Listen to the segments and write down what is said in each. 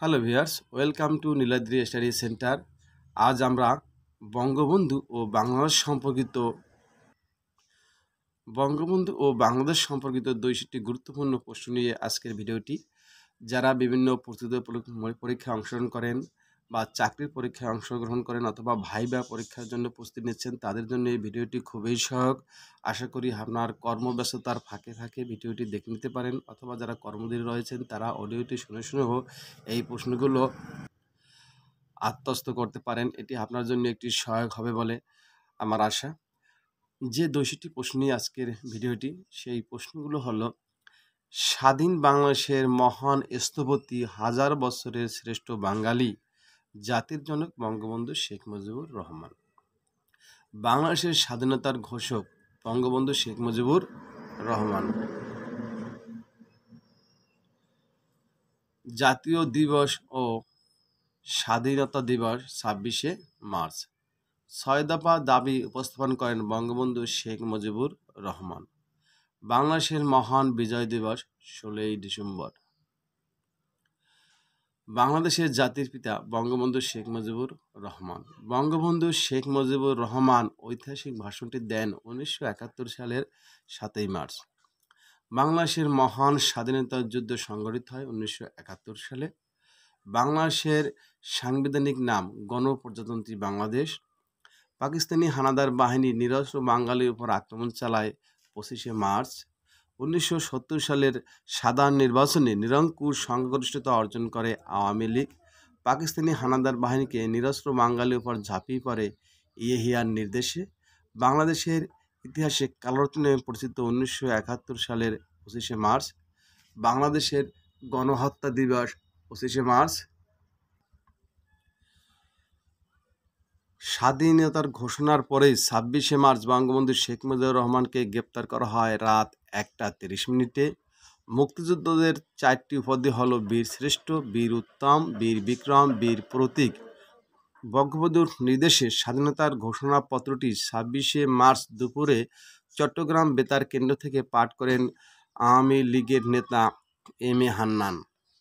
Hello viewers, welcome to Niladri study centre. আজ আমরা বঙ্গবন্ধু ও বাংলাদেশ সম্পর্কিত ২টি গুরুত্বপূর্ণ প্রশ্ন নিয়ে আজকের ভিডিওটি। যারা বিভিন্ন প্রস্তুতি পরীক্ষায় অংশগ্রহণ করেন বা চাকরির পরীক্ষায় অংশগ্রহণ করেন অথবা ভাইবা পরীক্ষার জন্য প্রস্তুতি নিচ্ছেন, তাদের জন্য এই ভিডিওটি খুবই সহায়ক। আশা করি আপনার কর্মব্যস্ততার ফাঁকে ফাঁকে ভিডিওটি দেখে নিতে পারেন, অথবা যারা কর্মদীর রয়েছেন তারা অডিওটি শুনে শুনেও এই প্রশ্নগুলো আত্মস্থ করতে পারেন। এটি আপনার জন্য একটি সহায়ক হবে বলে আমার আশা। যে ২টি প্রশ্ন নিয়ে আজকের ভিডিওটি, সেই প্রশ্নগুলো হলো: স্বাধীন বাংলাদেশের মহান স্থপতি, হাজার বছরের শ্রেষ্ঠ বাঙালি, জাতির জনক বঙ্গবন্ধু শেখ মুজিবুর রহমান। বাংলাদেশের স্বাধীনতার ঘোষক বঙ্গবন্ধু শেখ মুজিবুর রহমান। জাতীয় দিবস ও স্বাধীনতা দিবস ২৬শে মার্চ। ৬ দফা দাবি উপস্থাপন করেন বঙ্গবন্ধু শেখ মুজিবুর রহমান। বাংলাদেশের মহান বিজয় দিবস ১৬ই ডিসেম্বর। বাংলাদেশের জাতির পিতা বঙ্গবন্ধু শেখ মুজিবুর রহমান। বঙ্গবন্ধু শেখ মুজিবুর রহমান ঐতিহাসিক ভাষণটি দেন ১৯৭১ সালের ৭ই মার্চ। বাংলাদেশের মহান স্বাধীনতা যুদ্ধ সংঘটিত হয় ১৯৭১ সালে। বাংলাদেশের সাংবিধানিক নাম গণপ্রজাতন্ত্রী বাংলাদেশ। পাকিস্তানি হানাদার বাহিনী নিরস্ত্র বাঙালির উপর আক্রমণ চালায় ২৫শে মার্চ। ১৯৭০ সালের সাধারণ নির্বাচনে নিরঙ্কুশ সংখ্যাগরিষ্ঠতা অর্জন করে আওয়ামী লীগ। পাকিস্তানি হানাদার বাহিনীকে নিরস্ত্র বাঙালির উপর ঝাঁপিয়ে পড়ে ইয়াহিয়ার নির্দেশে। বাংলাদেশের ইতিহাসে কালরত্ন নামে পরিচিত ১৯৭১ সালের ২৫শে মার্চ। বাংলাদেশের গণহত্যা দিবস ২৫শে মার্চ। স্বাধীনতার ঘোষণার পরেই ২৬শে মার্চ বঙ্গবন্ধু শেখ মুজিবুর রহমানকে গ্রেপ্তার করা হয় রাত ১টা ৩০ মিনিটে। মুক্তিযোদ্ধাদের ৪টি উপাধি হলো বীর শ্রেষ্ঠ, বীর উত্তম, বীর বিক্রম, বীর প্রতীক। বঙ্গবন্ধুর নির্দেশে স্বাধীনতার ঘোষণাপত্রটি ২৬শে মার্চ দুপুরে চট্টগ্রাম বেতার কেন্দ্র থেকে পাঠ করেন আওয়ামী লীগের নেতা এম এ হান্নান।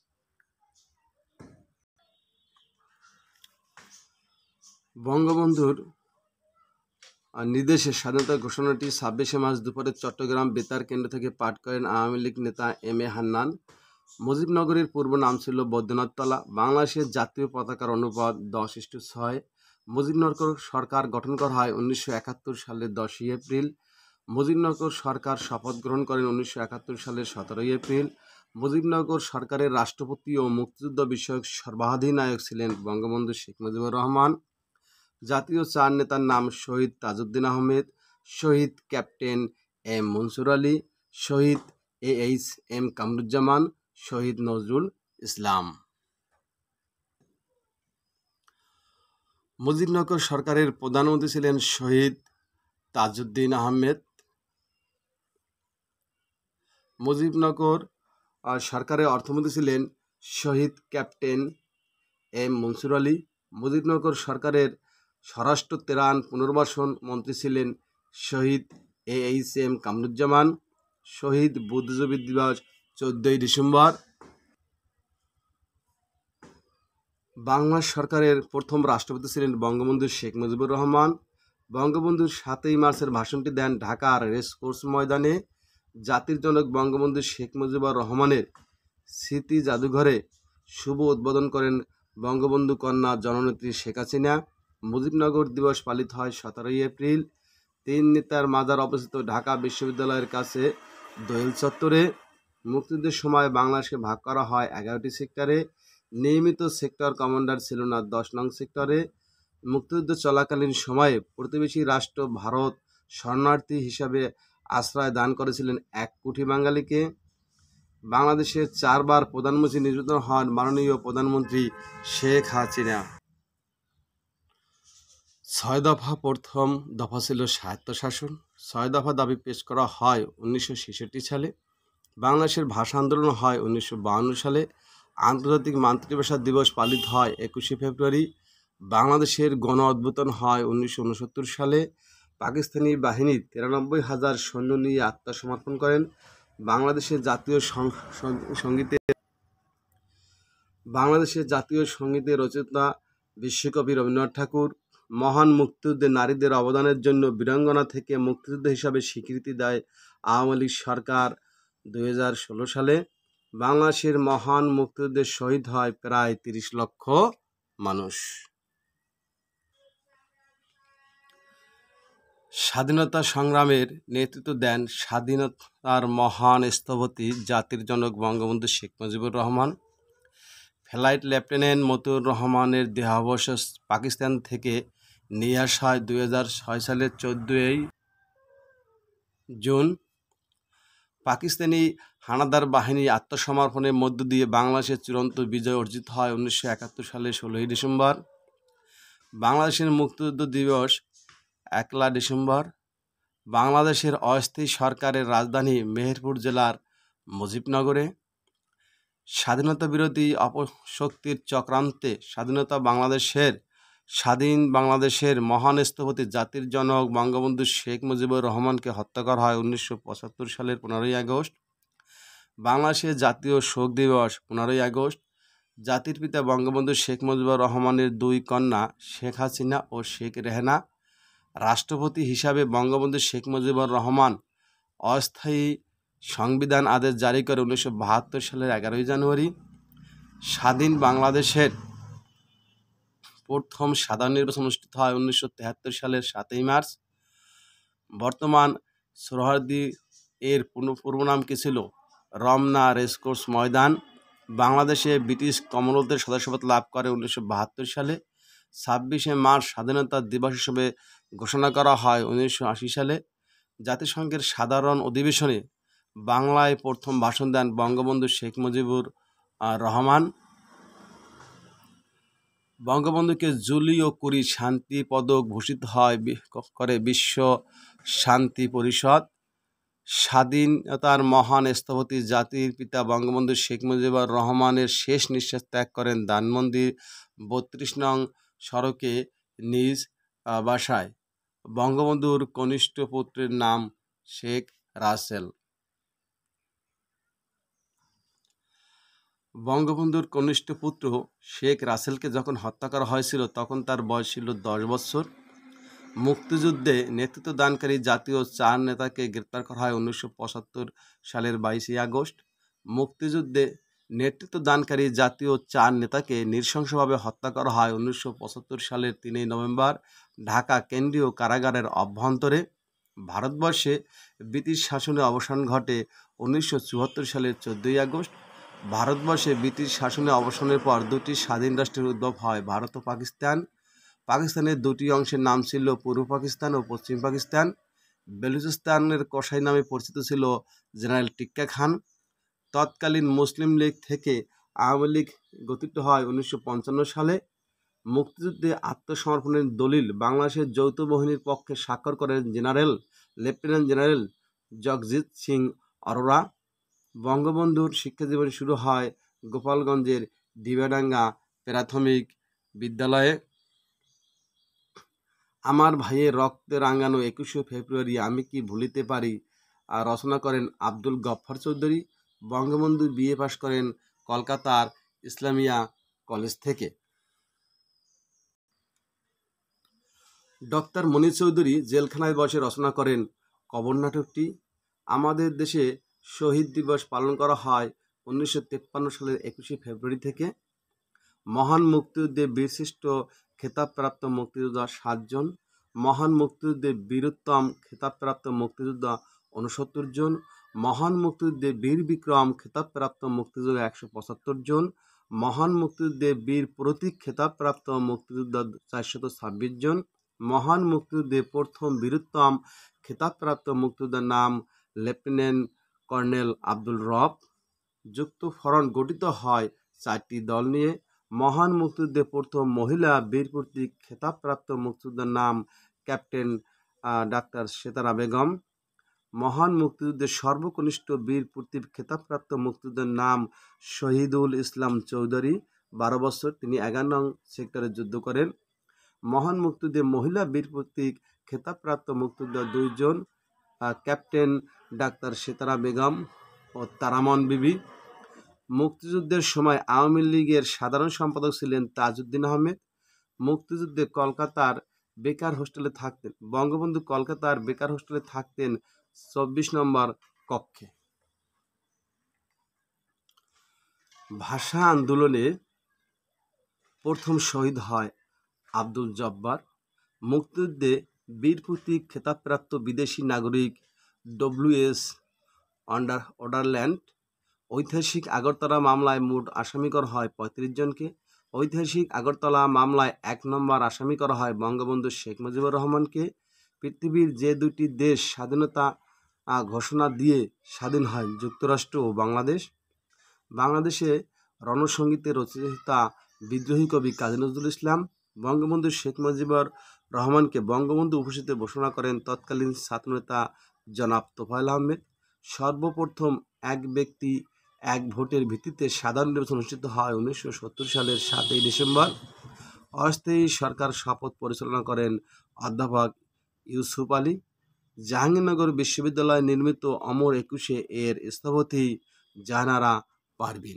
বঙ্গবন্ধুর নির্দেশে স্বাধীনতা ঘোষণাটি ২৬শে মার্চ দুপুরে চট্টগ্রাম বেতার কেন্দ্র থেকে পাঠ করেন আওয়ামী লীগ নেতা এম এ হান্নান। মুজিবনগরের পূর্ব নাম ছিল বৈদ্যনাথতলা। বাংলাদেশের জাতীয় পতাকার অনুপাত ১০:৬। মুজিবনগর সরকার গঠন করা হয় ১৯৭১ সালের ১০ই এপ্রিল। মুজিবনগর সরকার শপথ গ্রহণ করেন ১৯৭১ সালের ১৭ই এপ্রিল। মুজিবনগর সরকারের রাষ্ট্রপতি ও মুক্তিযুদ্ধ বিষয়ক সর্বাধিনায়ক ছিলেন বঙ্গবন্ধু শেখ মুজিবুর রহমান। জাতীয় ৪ নেতার নাম: শহীদ তাজউদ্দিন আহমেদ, শহীদ ক্যাপ্টেন এম মনসুর আলী, শহীদ AH-M কামরুজ্জামান, শহীদ নজরুল ইসলাম। মুজিবনগর সরকারের প্রধানমন্ত্রী ছিলেন শহীদ তাজউদ্দিন আহমেদ। মুজিবনগর সরকারের অর্থমন্ত্রী ছিলেন শহীদ ক্যাপ্টেন এম মনসুর আলী। মুজিবনগর সরকারের স্বরাষ্ট্র ত্রাণ পুনর্বাসন মন্ত্রী ছিলেন শহীদ AH-M কামরুজ্জামান। শহীদ বুদ্ধিজীবী দিবস ১৪ই ডিসেম্বর। বাংলাদেশ সরকারের প্রথম রাষ্ট্রপতি ছিলেন বঙ্গবন্ধু শেখ মুজিবুর রহমান। বঙ্গবন্ধুর ৭ই মার্চের ভাষণটি দেন ঢাকার রেসকোর্স ময়দানে। জাতির জনক বঙ্গবন্ধু শেখ মুজিবুর রহমানের স্মৃতি জাদুঘরে শুভ উদ্বোধন করেন বঙ্গবন্ধু কন্যা জননেত্রী শেখ হাসিনা। মুজিবনগর দিবস পালিত হয় ১৭ই এপ্রিল। ৩ নেতার মাজার অবস্থিত ঢাকা বিশ্ববিদ্যালয়ের কাছে দোয়েল চত্বরে। মুক্তিযুদ্ধের সময় বাংলাদেশকে ভাগ করা হয় ১১টি সেক্টরে। নিয়মিত সেক্টর কমান্ডার ছিল না ১০ নং সেক্টরে। মুক্তিযুদ্ধ চলাকালীন সময়ে প্রতিবেশী রাষ্ট্র ভারত শরণার্থী হিসাবে আশ্রয় দান করেছিলেন ১ কোটি বাঙালিকে। বাংলাদেশের ৪ বার প্রধানমন্ত্রী নির্বাচিত হন মাননীয় প্রধানমন্ত্রী শেখ হাসিনা। ৬ দফা প্রথম দফা ছিল স্বায়ত্তশাসন। ৬ দফা দাবি পেশ করা হয় ১৯৬৬ সালে। বাংলাদেশের ভাষা আন্দোলন হয় ১৯৫২ সালে। আন্তর্জাতিক মাতৃভাষা দিবস পালিত হয় ২১শে ফেব্রুয়ারি। বাংলাদেশের গণঅভ্যুত্থান হয় ১৯৬৯ সালে। পাকিস্তানি বাহিনী ৯৩,০০০ সৈন্য নিয়ে আত্মসমর্পণ করেন। বাংলাদেশের জাতীয় সঙ্গীতে বাংলাদেশের জাতীয় সঙ্গীতের রচয়িতা বিশ্বকবি রবীন্দ্রনাথ ঠাকুর। মহান মুক্তিযুদ্ধে নারীদের অবদানের জন্য বীরাঙ্গনা থেকে মুক্তিযুদ্ধ হিসাবে স্বীকৃতি দেয় আওয়ামী লীগ সরকার 2016 সালে। বাংলাদেশের মহান মুক্তিযুদ্ধে শহীদ হয় প্রায় 30 লক্ষ মানুষ। স্বাধীনতা সংগ্রামের নেতৃত্ব দেন স্বাধীনতার মহান স্থপতি জাতির জনক বঙ্গবন্ধু শেখ মুজিবুর রহমান। ফ্লাইট লেফটেন্যান্ট মতিউর রহমানের দেহাবশেষ পাকিস্তান থেকে নিয়ে আসা হয় 2006 সালের 14 জুন। পাকিস্তানি হানাদার বাহিনী আত্মসমর্পণের মধ্য দিয়ে বাংলাদেশের চূড়ান্ত বিজয় অর্জিত হয় 1971 সালের 16 ডিসেম্বর। বাংলাদেশের মুক্তিযুদ্ধ দিবস 1 ডিসেম্বর। বাংলাদেশের অস্থায়ী সরকারের রাজধানী মেহেরপুর জেলার মুজিবনগরে। স্বাধীনতা বিরোধী অপশক্তির চক্রান্তে স্বাধীন বাংলাদেশের মহান স্থপতি জাতির জনক বঙ্গবন্ধু শেখ মুজিবুর রহমানকে হত্যা করা হয় 1975 সালের 15 আগস্ট। বাংলাদেশের জাতীয় শোক দিবস 15 আগস্ট। জাতির পিতা বঙ্গবন্ধু শেখ মুজিবুর রহমানের 2 কন্যা শেখ হাসিনা ও শেখ রেহানা। রাষ্ট্রপতি হিসাবে বঙ্গবন্ধু শেখ মুজিবুর রহমান অস্থায়ী সংবিধান আদেশ জারি করে 1972 সালের 11 জানুয়ারি। স্বাধীন বাংলাদেশের প্রথম সাধারণ নির্বাচন অনুষ্ঠিত হয় 1973 সালের 7 মার্চ। বর্তমান সোহরাওয়ার্দী এর পূর্ব নাম কি ছিল? রমনা রেসকোর্স ময়দান। বাংলাদেশে ব্রিটিশ কমনওয়েলথের সদস্যপদ লাভ করে 1972 সালে। 26 মার্চ স্বাধীনতা দিবস হিসেবে ঘোষণা করা হয় 1980 সালে। জাতিসংঘের সাধারণ অধিবেশনে বাংলায় প্রথম ভাষণ দেন বঙ্গবন্ধু শেখ মুজিবুর রহমান। বঙ্গবন্ধুকে জুলি ও কুরি শান্তি পদক ভূষিত করে বিশ্ব শান্তি পরিষদ। স্বাধীনতার মহান স্থপতি জাতির পিতা বঙ্গবন্ধু শেখ মুজিবুর রহমানের শেষ নিঃশ্বাস ত্যাগ করেন ধানমন্ডি 32 নং সড়কে নিজ বাসায়। বঙ্গবন্ধুর কনিষ্ঠ পুত্রের নাম শেখ রাসেল। বঙ্গবন্ধুর কনিষ্ঠ পুত্র শেখ রাসেলকে যখন হত্যা করা হয়েছিল তখন তার বয়স ছিল 10 বছর। মুক্তিযুদ্ধে নেতৃত্ব দানকারী জাতীয় 4 নেতাকে গ্রেপ্তার করা হয় 1975 সালের 22 আগস্ট। মুক্তিযুদ্ধে নেতৃত্ব দানকারী জাতীয় 4 নেতাকে নৃশংসভাবে হত্যা করা হয় 1975 সালের 3 নভেম্বর ঢাকা কেন্দ্রীয় কারাগারের অভ্যন্তরে। ভারতবর্ষে ব্রিটিশ শাসনের অবসান ঘটে 1974 সালের 14 আগস্ট। ভারতবর্ষে ব্রিটিশ শাসনের অবসানের পর 2টি স্বাধীন রাষ্ট্রের উদ্ভব হয়, ভারত ও পাকিস্তান। পাকিস্তানের 2টি অংশের নাম ছিল পূর্ব পাকিস্তান ও পশ্চিম পাকিস্তান। বেলুচিস্তানের কসাই নামে পরিচিত ছিল জেনারেল টিক্কা খান। তৎকালীন মুসলিম লীগ থেকে আওয়ামী লীগ গঠিত হয় 1955 সালে। মুক্তিযুদ্ধে আত্মসমর্পণের দলিল বাংলাদেশের যৌথ বাহিনীর পক্ষে স্বাক্ষর করেন লেফটেন্যান্ট জেনারেল জগজিৎ সিং অরোরা। বঙ্গবন্ধুর শিক্ষাজীবন শুরু হয় গোপালগঞ্জের ডিবাডাঙ্গা প্রাথমিক বিদ্যালয়ে। আমার ভাইয়ের রক্তে রাঙানো 21শে ফেব্রুয়ারি আমি কি ভুলিতে পারি রচনা করেন আব্দুল গফফার চৌধুরী। বঙ্গবন্ধু বিএ পাশ করেন কলকাতার ইসলামিয়া কলেজ থেকে। ডক্টর মনির চৌধুরী জেলখানায় বসে রচনা করেন কবর নাটকটি। আমাদের দেশে শহীদ দিবস পালন করা হয় 1953 সালের 21শে ফেব্রুয়ারি থেকে। মহান মুক্তিযুদ্ধে বীরশ্রেষ্ঠ খেতাবপ্রাপ্ত মুক্তিযোদ্ধা 7 জন। মহান মুক্তিযুদ্ধে বীরোত্তম খেতাবপ্রাপ্ত মুক্তিযোদ্ধা 69 জন। মহান মুক্তিযুদ্ধে বীর বিক্রম খেতাবপ্রাপ্ত মুক্তিযোদ্ধা 175 জন। মহান মুক্তিযুদ্ধে বীর প্রতীক খেতাবপ্রাপ্ত মুক্তিযোদ্ধা 426 জন। মহান মুক্তিযুদ্ধে প্রথম বীরোত্তম খেতাবপ্রাপ্ত মুক্তিযোদ্ধার নাম লেফটেন্যান্ট কর্নেল আব্দুল রব। যুক্ত ফ্রন্ট গঠিত হয় 4টি দল নিয়ে। মহান মুক্তিযুদ্ধে প্রথম মহিলা বীর প্রতীক খেতাবপ্রাপ্ত মুক্তিযোদ্ধার নাম ক্যাপ্টেন ডাক্তার সেতারা বেগম। মহান মুক্তিযুদ্ধের সর্বকনিষ্ঠ বীর প্রতীক খেতাবপ্রাপ্ত মুক্তিযোদ্ধার নাম শহীদুল ইসলাম চৌধুরী, 12 বছর, তিনি 11 নং সেক্টরে যুদ্ধ করেন। মহান মুক্তিযুদ্ধে মহিলা বীর প্রতীক খেতাবপ্রাপ্ত মুক্তিযোদ্ধা 2 জন, ক্যাপ্টেন ডাক্তার সেতারা বেগম ও তারামন বিবি। মুক্তিযুদ্ধের সময় আওয়ামী লীগের সাধারণ সম্পাদক ছিলেন তাজউদ্দিন আহমেদ। মুক্তিযুদ্ধে কলকাতার বেকার হোস্টেলে থাকতেন। বঙ্গবন্ধু কলকাতার বেকার হোস্টেলে থাকতেন 24 নম্বর কক্ষে। ভাষা আন্দোলনে প্রথম শহীদ হয় আব্দুল জব্বার। মুক্তিযুদ্ধে বীর প্রতীক খেতাবপ্রাপ্ত বিদেশি নাগরিক WS অন্ডারল্যান্ড। ঐতিহাসিক আগরতলা মামলায় মোট আসামি করা হয় 35 জনকে। ঐতিহাসিক আগরতলা মামলায় 1 নম্বর আসামি করা হয় বঙ্গবন্ধু শেখ মুজিবুর রহমানকে। পৃথিবীর যে দুটি দেশ স্বাধীনতা ঘোষণা দিয়ে স্বাধীন হয়, যুক্তরাষ্ট্র ও বাংলাদেশ। বাংলাদেশে রণসঙ্গীতের রচয়িতা বিদ্রোহী কবি কাজী নজরুল ইসলাম বঙ্গবন্ধু শেখ মুজিবুর রহমানকে বঙ্গবন্ধু উপাধিতে ঘোষণা করেন তৎকালীন ছাত্রনেতা জনাব তোফায়েল আহমেদ। সর্বপ্রথম এক ব্যক্তি এক ভোটের ভিত্তিতে সাধারণ নির্বাচন অনুষ্ঠিত হয় 1970 সালের 7ই ডিসেম্বর। অস্থায়ী সরকার শপথ পরিচালনা করেন অধ্যাপক ইউসুফ আলী। জাহাঙ্গীরনগর বিশ্ববিদ্যালয় নির্মিত অমর 21-এ এর স্থপতি জাহানারা পারভীন।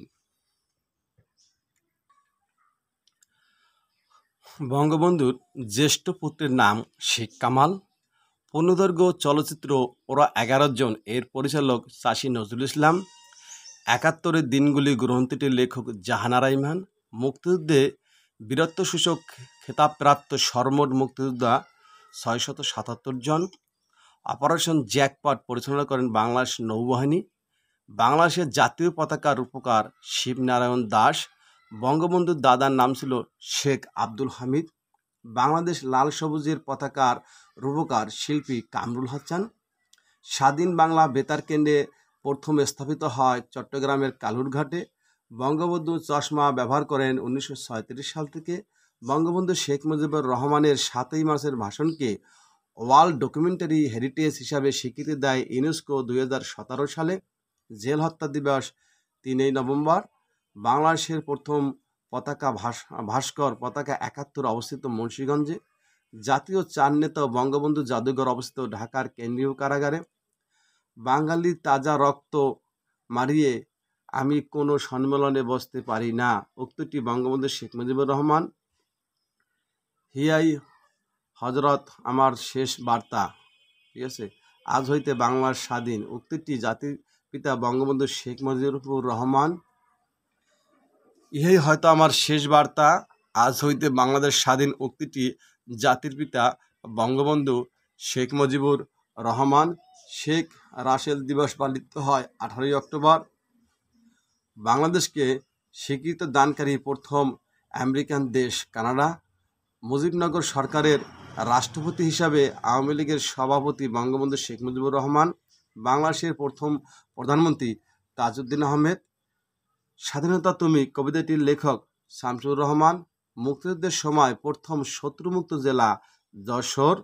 বঙ্গবন্ধুর জ্যেষ্ঠ পুত্রের নাম শেখ কামাল। পূর্ণদৈর্ঘ্য চলচ্চিত্র ওরা 11 জন এর পরিচালক চাষী নজরুল ইসলাম। 71-এর দিনগুলি গ্রন্থটির লেখক জাহানারা ইমান। মুক্তিযুদ্ধে বীরত্ব সূচক খেতাবপ্রাপ্ত সর্বমোট মুক্তিযোদ্ধা 677 জন। অপারেশন জ্যাকপট পরিচালনা করেন বাংলাদেশ নৌবাহিনী। বাংলাদেশের জাতীয় পতাকা রূপকার শিবনারায়ণ দাস। বঙ্গবন্ধুর দাদার নাম ছিল শেখ আব্দুল হামিদ। বাংলাদেশ লাল সবুজের পতাকার রূপকার শিল্পী কামরুল হাসান। স্বাধীন বাংলা বেতার কেন্দ্রে প্রথম স্থাপিত হয় চট্টগ্রামের কালুরঘাটে। বঙ্গবন্ধু চশমা ব্যবহার করেন 1937 সাল থেকে। বঙ্গবন্ধু শেখ মুজিবুর রহমানের 7ই মার্চের ভাষণকে ওয়ার্ল্ড ডকুমেন্টারি হেরিটেজ হিসাবে স্বীকৃতি দেয় ইউনেস্কো 2017 সালে। জেল হত্যা দিবস 3ই নভেম্বর। বাংলাদেশের প্রথম পতাকা ভাস্কর পতাকা 71 অবস্থিত মুন্সিগঞ্জে। জাতীয় 4 নেতা বঙ্গবন্ধু জাদুঘর অবস্থিত ঢাকার কেন্দ্রীয় কারাগারে। বাঙালি তাজা রক্ত মারিয়ে আমি কোনো সম্মেলনে বসতে পারি না, উক্তিটি বঙ্গবন্ধু শেখ মুজিবুর রহমান। হিয়াই হজরত আমার শেষ বার্তা, ঠিক আছে, আজ হইতে বাংলার স্বাধীন, উক্তিটি জাতির পিতা বঙ্গবন্ধু শেখ মুজিবুর রহমান। ইহাই হয়তো আমার শেষ বার্তা, আজ হইতে বাংলাদেশ স্বাধীন, উক্তিটি জাতির পিতা বঙ্গবন্ধু শেখ মুজিবুর রহমান। শেখ রাসেল দিবস পালিত হয় 18ই অক্টোবর। বাংলাদেশকে স্বীকৃতি দানকারী প্রথম আমেরিকান দেশ কানাডা। মুজিবনগর সরকারের রাষ্ট্রপতি হিসাবে আওয়ামী লীগের সভাপতি বঙ্গবন্ধু শেখ মুজিবুর রহমান। বাংলাদেশের প্রথম প্রধানমন্ত্রী তাজউদ্দিন আহমেদ। স্বাধীনতা তুমি কবিতাটির লেখক শামসুর রহমান। মুক্তিযুদ্ধের সময় প্রথম শত্রুমুক্ত জেলা যশোর।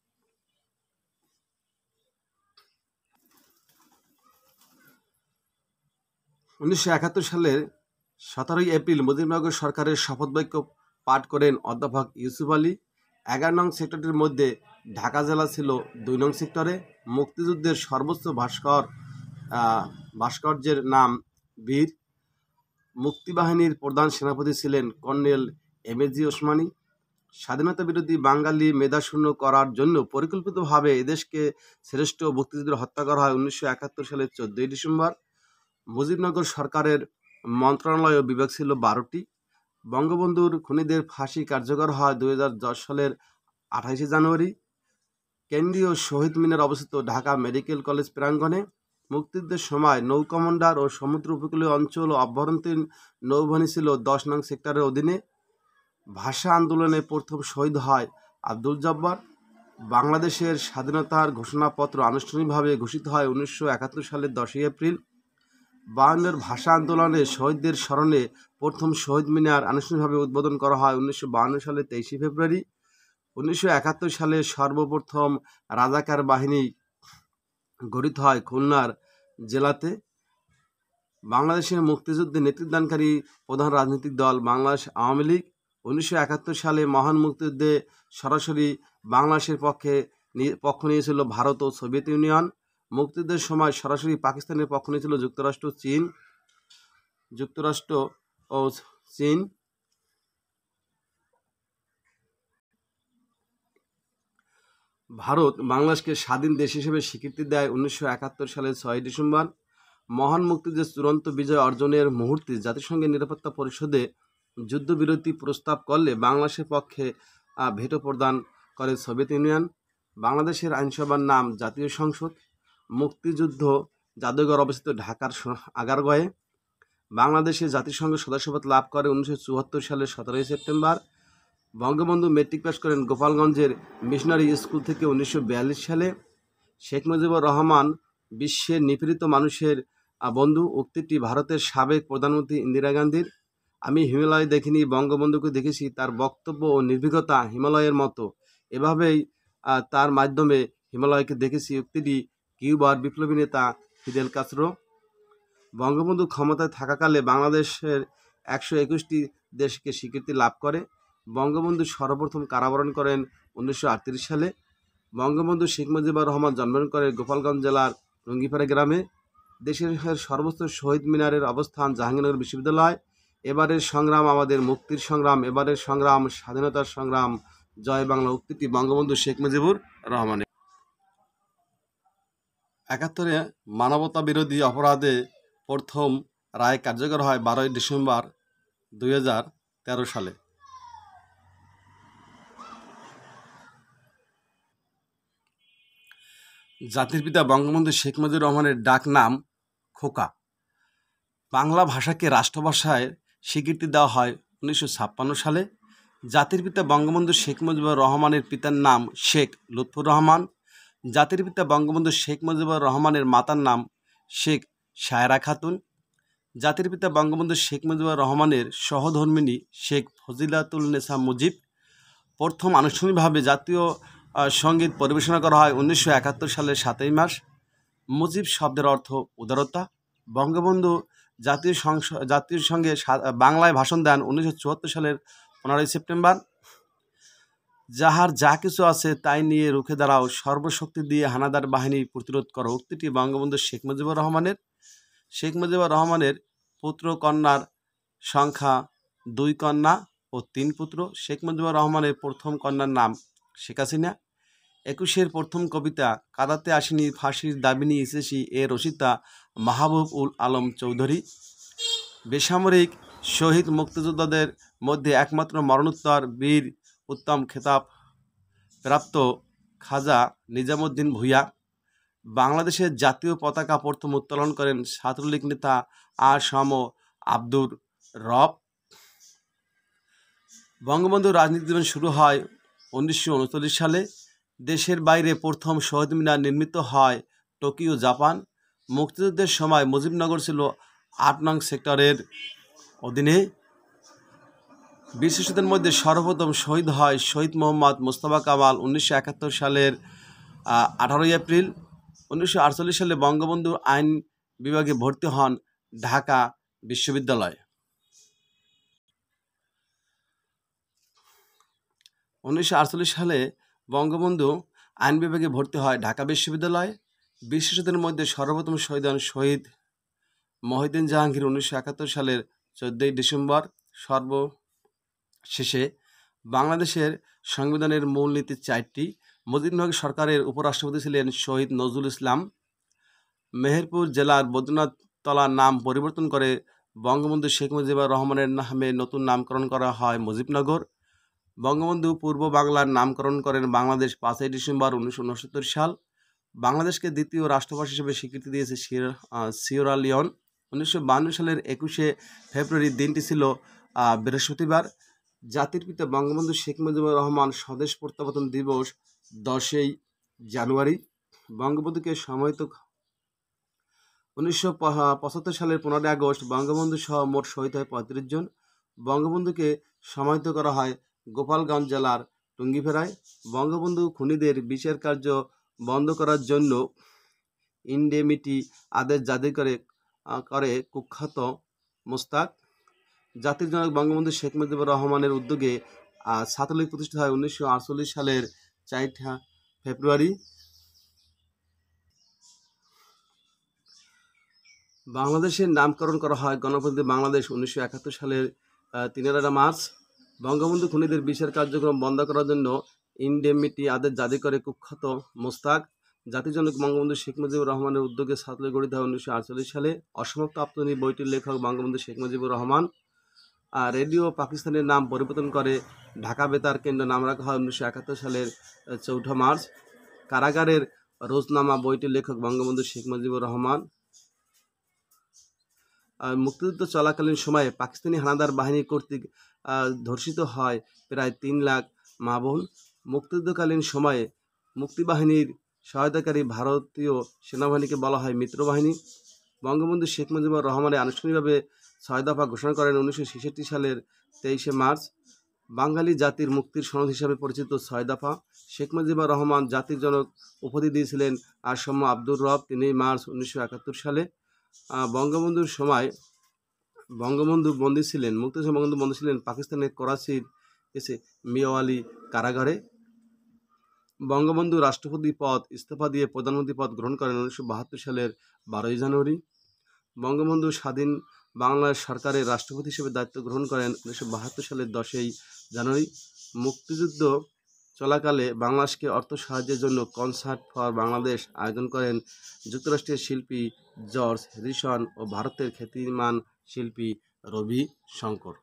উনিশশো সালের 17ই এপ্রিল মুজিবনগর সরকারের শপথ বাক্য পাঠ করেন অধ্যাপক ইউসুফ আলী। 11 নং সেক্টরের মধ্যে ঢাকা জেলা ছিল 2 নং সেক্টরে। মুক্তিযুদ্ধের সর্বোচ্চ ভাস্কর্যের নাম বীর। মুক্তিবাহিনীর প্রধান সেনাপতি ছিলেন কর্নেল এমএজি ওসমানী। স্বাধীনতা বিরোধী বাঙালি মেধাশূন্য করার জন্য পরিকল্পিতভাবে এদেশকে শ্রেষ্ঠ মুক্তিযুদ্ধের হত্যা করা হয় 1971 সালের 14ই ডিসেম্বর। মুজিবনগর সরকারের মন্ত্রণালয় ও বিভাগ ছিল 12টি। বঙ্গবন্ধুর খুনিদের ফাঁসি কার্যকর হয় 2010 সালের 28 জানুয়ারি। কেন্দ্রীয় শহীদ মিনার অবস্থিত ঢাকা মেডিকেল কলেজ প্রাঙ্গণে। মুক্তিযুদ্ধের সময় নৌ কমান্ডার ও সমুদ্র উপকূলীয় অঞ্চল ও অভ্যন্তরীণ নৌবাহিনী ছিল 10 নং সেক্টরের অধীনে। ভাষা আন্দোলনে প্রথম শহীদ হয় আব্দুল জব্বার। বাংলাদেশের স্বাধীনতার ঘোষণাপত্র আনুষ্ঠানিকভাবে ঘোষিত হয় 1971 সালের 10ই এপ্রিল। 52 ভাষা আন্দোলনে শহীদদের স্মরণে প্রথম শহীদ মিনার আনুষ্ঠানিকভাবে উদ্বোধন করা হয় 1952 সালের 23 ফেব্রুয়ারি। 1971 সালে সর্বপ্রথম রাজাকার বাহিনী গঠিত হয় খুলনার জেলাতে। বাংলাদেশের মুক্তিযুদ্ধে নেতৃত্বদানকারী প্রধান রাজনৈতিক দল বাংলাদেশ আওয়ামী লীগ। 1971 সালে মহান মুক্তিযুদ্ধে সরাসরি বাংলাদেশের পক্ষ নিয়েছিল ভারত ও সোভিয়েত ইউনিয়ন। মুক্তিযুদ্ধের সময় সরাসরি পাকিস্তানের পক্ষ নিয়েছিল যুক্তরাষ্ট্র, চীন। যুক্তরাষ্ট্র ও চীন। ভারত বাংলাদেশকে স্বাধীন দেশ হিসেবে স্বীকৃতি দেয় 1971 সালের 6 ডিসেম্বর। মহান মুক্তিযুদ্ধের চূড়ান্ত বিজয় অর্জনের মুহূর্তে জাতিসংঘের নিরাপত্তা পরিষদে যুদ্ধবিরতি প্রস্তাব করলে বাংলাদেশের পক্ষে ভেটো প্রদান করে সোভিয়েত ইউনিয়ন। বাংলাদেশের আইনসভার নাম জাতীয় সংসদ। মুক্তিযুদ্ধ জাদুঘর অবস্থিত ঢাকার আগারগাঁয়ে। বাংলাদেশে জাতিসংঘ সদস্যপদ লাভ করে 1974 সালের 17 সেপ্টেম্বর। বঙ্গবন্ধু মেট্রিক পাস করেন গোপালগঞ্জের মিশনারি স্কুল থেকে 1942 সালে। শেখ মুজিবুর রহমান বিশ্বের নিপীড়িত মানুষের বন্ধু, উক্তিটি ভারতের সাবেক প্রধানমন্ত্রী ইন্দিরা গান্ধীর। আমি হিমালয় দেখিনি, বঙ্গবন্ধুকে দেখেছি, তার বক্তব্য ও নির্ভীকতা হিমালয়ের মতো, এভাবেই তার মাধ্যমে হিমালয়কে দেখেছি, উক্তিটি কিউবার বিপ্লবী নেতা ফিদেল কাস্ত্রো। বঙ্গবন্ধু ক্ষমতায় থাকাকালে বাংলাদেশের 121টি দেশকে স্বীকৃতি লাভ করে। বঙ্গবন্ধু সর্বপ্রথম কারাবরণ করেন 1938 সালে। বঙ্গবন্ধু শেখ মুজিবুর রহমান জন্মগ্রহণ করেন গোপালগঞ্জ জেলার রঙ্গিপাড়া গ্রামে। দেশের সর্বোচ্চ শহীদ মিনারের অবস্থান জাহাঙ্গীরনগর বিশ্ববিদ্যালয়। এবারের সংগ্রাম আমাদের মুক্তির সংগ্রাম, এবারের সংগ্রাম স্বাধীনতার সংগ্রাম, জয় বাংলা, উক্তিটি বঙ্গবন্ধু শেখ মুজিবুর রহমানের। 71-এ মানবতা বিরোধী অপরাধে প্রথম রায় কার্যকর হয় 12 ডিসেম্বর 2013 সালে। জাতির পিতা বঙ্গবন্ধু শেখ মুজিবুর রহমানের ডাক নাম খোকা। বাংলা ভাষাকে রাষ্ট্রভাষায় স্বীকৃতি দেওয়া হয় 1956 সালে। জাতির পিতা বঙ্গবন্ধু শেখ মুজিবুর রহমানের পিতার নাম শেখ লুৎফুর রহমান। জাতির পিতা বঙ্গবন্ধু শেখ মুজিবুর রহমানের মাতার নাম শেখ সায়রা খাতুন। জাতির পিতা বঙ্গবন্ধু শেখ মুজিবুর রহমানের সহধর্মিণী শেখ ফজিলাতুন্নেসা মুজিব। প্রথম আনুষ্ঠানিকভাবে জাতীয় সঙ্গীত পরিবেশনা করা হয় 1971 সালের 7 মার্চ। মুজিব শব্দের অর্থ উদারতা। বঙ্গবন্ধু জাতীয় সঙ্গে বাংলায় ভাষণ দেন 1974 সালের 15 সেপ্টেম্বর। যাহার যা কিছু আছে তাই নিয়ে রুখে দাঁড়াও, সর্বশক্তি দিয়ে হানাদার বাহিনী প্রতিরোধ করো, উক্তিটি বঙ্গবন্ধু শেখ মুজিবুর রহমানের। শেখ মুজিবুর রহমানের পুত্র কন্যার সংখ্যা 2 কন্যা ও 3 পুত্র। শেখ মুজিবুর রহমানের প্রথম কন্যার নাম শেখ হাসিনা। 21-এর প্রথম কবিতা কাদাতে আসিনি ফাঁসির দাবি নিয়ে এসেছি, এর রচিতা মাহবুব উল আলম চৌধুরী। বেসামরিক শহীদ মুক্তিযোদ্ধাদের মধ্যে একমাত্র মরণোত্তর বীর উত্তম খেতাব প্রাপ্ত খাজা নিজামুদ্দিন ভূঁইয়া। বাংলাদেশের জাতীয় পতাকা প্রথম উত্তোলন করেন ছাত্রলীগ নেতা আ.স.ম আব্দুর রব। বঙ্গবন্ধুর রাজনীতি জীবন শুরু হয় 1939 সালে। দেশের বাইরে প্রথম শহীদ মিনার নির্মিত হয় টোকিও, জাপান। মুক্তিযুদ্ধের সময় মুজিবনগর ছিল 8 নং সেক্টরের অধীনে। বিশিষ্টদের মধ্যে সর্বপ্রথম শহীদ হয় শহীদ মোহাম্মদ মোস্তফা কামাল 1971 সালের 18 এপ্রিল। 1948 সালে বঙ্গবন্ধু আইন বিভাগে ভর্তি হন ঢাকা বিশ্ববিদ্যালয়ে। 1948 সালে বঙ্গবন্ধু আইন বিভাগে ভর্তি হয় ঢাকা বিশ্ববিদ্যালয়ে। বিশিষ্টদের মধ্যে সর্বপ্রথম শহীদ হন শহীদ মহিউদ্দিন জাহাঙ্গীর 1971 সালের 14 ডিসেম্বর। সর্বশেষে বাংলাদেশের সংবিধানের মূলনীতি 4টি। মুজিবনগর সরকারের উপরাষ্ট্রপতি ছিলেন শহীদ নজরুল ইসলাম। মেহেরপুর জেলার বৈদ্যনাথ তলার নাম পরিবর্তন করে বঙ্গবন্ধু শেখ মুজিবুর রহমানের নামে নতুন নামকরণ করা হয় মুজিবনগর। বঙ্গবন্ধু পূর্ব বাংলার নামকরণ করেন বাংলাদেশ 5 ডিসেম্বর 1969 সাল। বাংলাদেশকে দ্বিতীয় রাষ্ট্রভাষা হিসেবে স্বীকৃতি দিয়েছে সিয়েরা লিওন। 1952 সালের 21 ফেব্রুয়ারি দিনটি ছিল বৃহস্পতিবার। জাতির পিতা বঙ্গবন্ধু শেখ মুজিবুর রহমান স্বদেশ প্রত্যাবর্তন দিবস 10 জানুয়ারি। বঙ্গবন্ধুকে সমাহিত 1975 সালের 15 আগস্ট বঙ্গবন্ধু সহ মোট শহীদ হয় 35 জন। বঙ্গবন্ধুকে সমাহিত করা হয় গোপালগঞ্জ জেলার টুঙ্গিপাড়ায়। বঙ্গবন্ধু খুনিদের বিচার কার্য বন্ধ করার জন্য ইন্ডেমিটি আদেশ জারি করে কুখ্যাত মোস্তাক। জাতির জনক বঙ্গবন্ধু শেখ মুজিবুর রহমানের উদ্যোগে ছাত্রলীগ প্রতিষ্ঠিত হয় 1948 সালের 4 ফেব্রুয়ারি। বাংলাদেশের নামকরণ করা হয় গণপ্রজাতন্ত্রী বাংলাদেশ 1971 সালের 13 মার্চ। বঙ্গবন্ধু খুনিদের বিচার কার্যক্রম বন্ধ করার জন্য ইনডেমনিটি আদেশ জারি করে কুখ্যাত মোস্তাক। জাতির জনক বঙ্গবন্ধু শেখ মুজিবুর রহমানের উদ্যোগে ছাত্রলীগ গঠিত হয় 1948 সালে। অসমাপ্ত আত্মজীবনী বইটির লেখক বঙ্গবন্ধু শেখ মুজিবুর রহমান। রেডিও পাকিস্তানের নাম পরিবর্তন করে ঢাকা বেতার কেন্দ্র নাম রাখা হয় 1971 সালের 4 মার্চ। কারাগারের রোজনামা বইটির লেখক বঙ্গবন্ধু শেখ মুজিবুর রহমান। মুক্তিযুদ্ধ চলাকালীন সময়ে পাকিস্তানি হানাদার বাহিনী কর্তৃক ধর্ষিত হয় প্রায় 3 লাখ মা বোন। মুক্তিযুদ্ধকালীন সময়ে মুক্তিবাহিনীর সহায়তাকারী ভারতীয় সেনাবাহিনীকে বলা হয় মিত্রবাহিনী। বঙ্গবন্ধু শেখ মুজিবুর রহমানের আনুষ্ঠানিকভাবে 6 দফা ঘোষণা করেন 1966 সালের 23 মার্চ। বাঙালি জাতির মুক্তির সনদ হিসাবে পরিচিত 6 দফা। শেখ মুজিবুর রহমান জাতির জনক উপাধি দিয়েছিলেন আসম আব্দুর রব 3 মার্চ 1971 সালে। বঙ্গবন্ধুর সময় বঙ্গবন্ধু বন্দী ছিলেন মুক্তিযুদ্ধে বঙ্গবন্ধু বন্দী ছিলেন পাকিস্তানের করাচির মিয়াওয়ালি কারাগারে। বঙ্গবন্ধু রাষ্ট্রপতি পদ ইস্তফা দিয়ে প্রধানমন্ত্রী পদ গ্রহণ করেন 1972 সালের 12 জানুয়ারি। বঙ্গবন্ধু স্বাধীন বাংলাদেশ সরকারের রাষ্ট্রপতি হিসেবে দায়িত্ব গ্রহণ করেন 1972 সালের 10 জানুয়ারি। মুক্তিযুদ্ধ চলাকালে বাংলাদেশকে অর্থ সাহায্যের জন্য কনসার্ট ফর বাংলাদেশ আয়োজন করেন যুক্তরাষ্ট্রের শিল্পী জর্জ হ্যারিসন ও ভারতের খ্যাতিমান শিল্পী রবি শঙ্কর।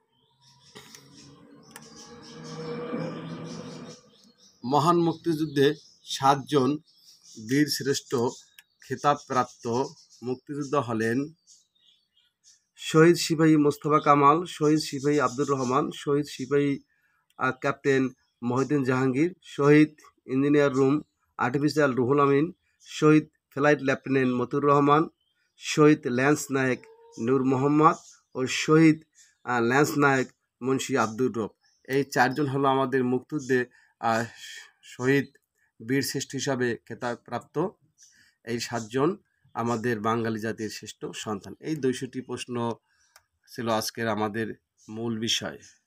মহান মুক্তিযুদ্ধে 7 জন বীর শ্রেষ্ঠ খেতাবপ্রাপ্ত মুক্তিযোদ্ধা হলেন শহীদ সিপাহী মোস্তফা কামাল, শহীদ সিপাহী আব্দুর রহমান, শহীদ সিপাহী ক্যাপ্টেন মহিউদ্দিন জাহাঙ্গীর, শহীদ engineer room artificial Ruhul Amin, শহীদ ফ্লাইট লেফটেন্যান্ট মতিউর রহমান, শহীদ ল্যান্স নায়েক নূর মোহাম্মদ ও শহীদ ল্যান্স নায়েক মুন্সি আব্দুর রব। এই 4 জন হলো আমাদের মুক্তিযুদ্ধে শহীদ বীর শ্রেষ্ঠ হিসাবে খেতাবপ্রাপ্ত। এই 7 জন আমাদের বাঙালি জাতির শ্রেষ্ঠ সন্তান। এই 200টি প্রশ্ন ছিল আজকের আমাদের মূল বিষয়।